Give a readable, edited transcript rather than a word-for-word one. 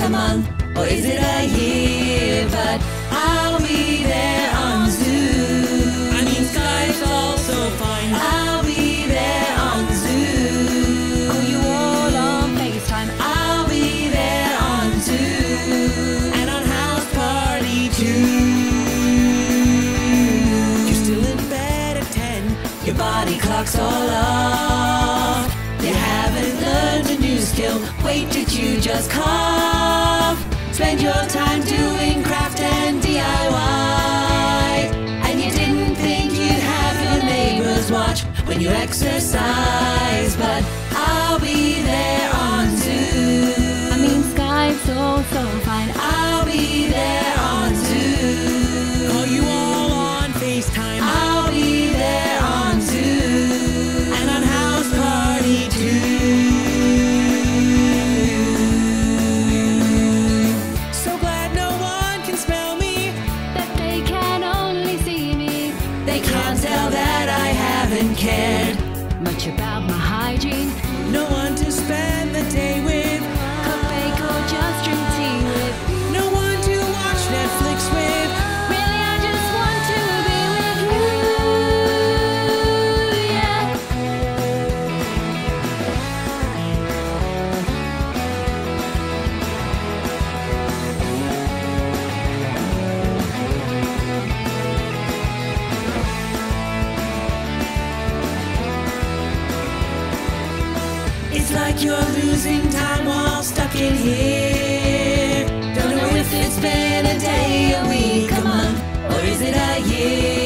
a month, or is it a year? But I'll be there on Zoom. I mean, Skype's also fine. I'll be there on Zoom. Call you all on FaceTime. I'll be there on Zoom. And on House Party too. You're still in bed at 10. Your body clock's all off. You haven't learned a new skill. Wait, did you just cough? Spend your time doing craft and DIY. And you didn't think you'd have your neighbors watch when you exercise. But I'll be there on Zoom. I mean, Skype's also fine. I'll be there on Zoom. Call you all on FaceTime. I'll be there on Zoom. And on House Party too. So glad no one can smell me. That they can only see me. They can't tell that I haven't cared Much about my hygiene. No one to spend the day with. Cook, bake, or just drink tea with. No one to watch Netflix with. Really, I just want to be with you. Yeah. It's like you're losing time while stuck in here. Don't know if it's been a day, a week, a month, or is it a year?